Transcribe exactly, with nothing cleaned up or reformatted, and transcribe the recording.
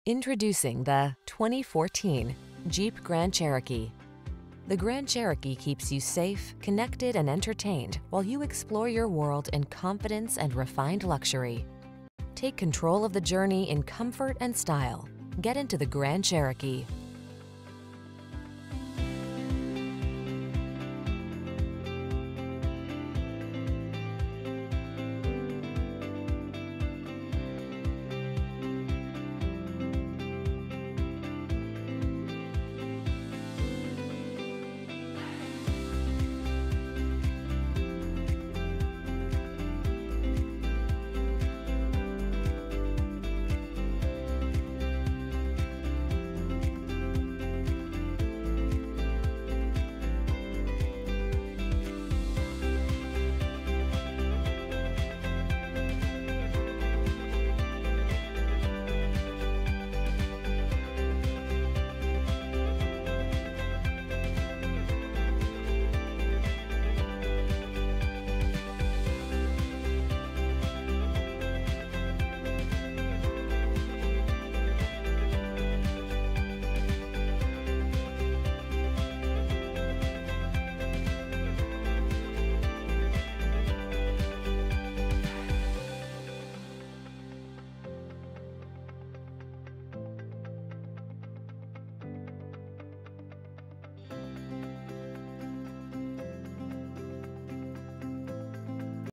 Introducing the twenty fourteen Jeep Grand Cherokee. The Grand Cherokee keeps you safe, connected, and entertained while you explore your world in confidence and refined luxury. Take control of the journey in comfort and style. Get into the Grand Cherokee.